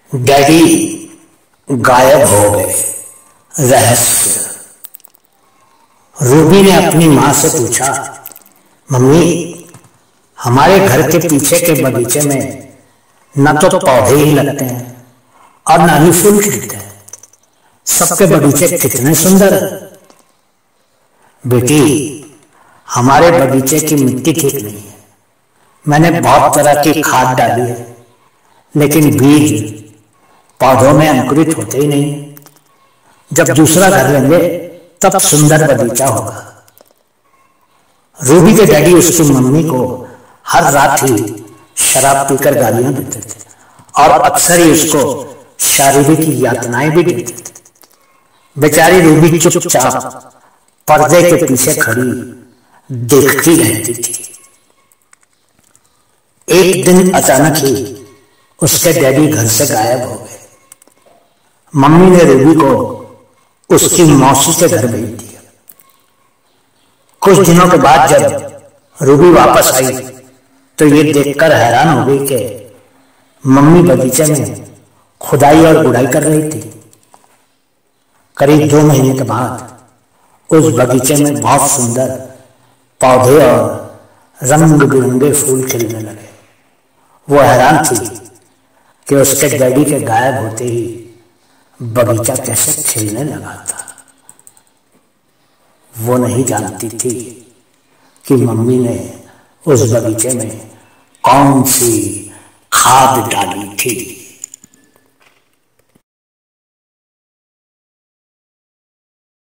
Daddy गायब हो गए। रहस्य। रूबी ने अपनी माँ से पूछा, मम्मी, हमारे घर के पीछे के बगीचे में न तो पौधे ही लगते हैं और न ही फूल खिलते हैं। सबके बगीचे कितने सुंदर हैं। बेटी, हमारे बगीचे की मिट्टी ठीक नहीं है। मैंने बहुत तरह की खाद डाली है, लेकिन बीज पौधों में अंकुरित होते ही नहीं। जब दूसरा घर लेंगे तब सुंदर बगीचा होगा। रूबी के डैडी उसकी मम्मी को हर रात ही शराब पीकर गालियां देते थे और अक्सर ही उसको शारीरिक यातनाएं भी देते थे। बेचारी रूबी चुपचाप पर्दे के पीछे खड़ी देखती रहती थी। एक दिन अचानक ही उसके डैडी घर से गायब हो गए। मम्मी ने रूबी को उसकी मौसी के घर भेज दिया। कुछ दिनों के बाद जब रूबी वापस आई तो ये देखकर हैरान हो गई कि मम्मी बगीचे में खुदाई और गुड़ाई कर रही थी। करीब 2 महीने के बाद उस बगीचे में बहुत सुंदर पौधे और रंग बिरंगे फूल खिलने लगे। वो हैरान थी कि उसके डैडी के गायब होते ही बगीचा कैसे खिलने लगा था। वो नहीं जानती थी कि मम्मी ने उस बगीचे में कौन सी खाद डाली थी।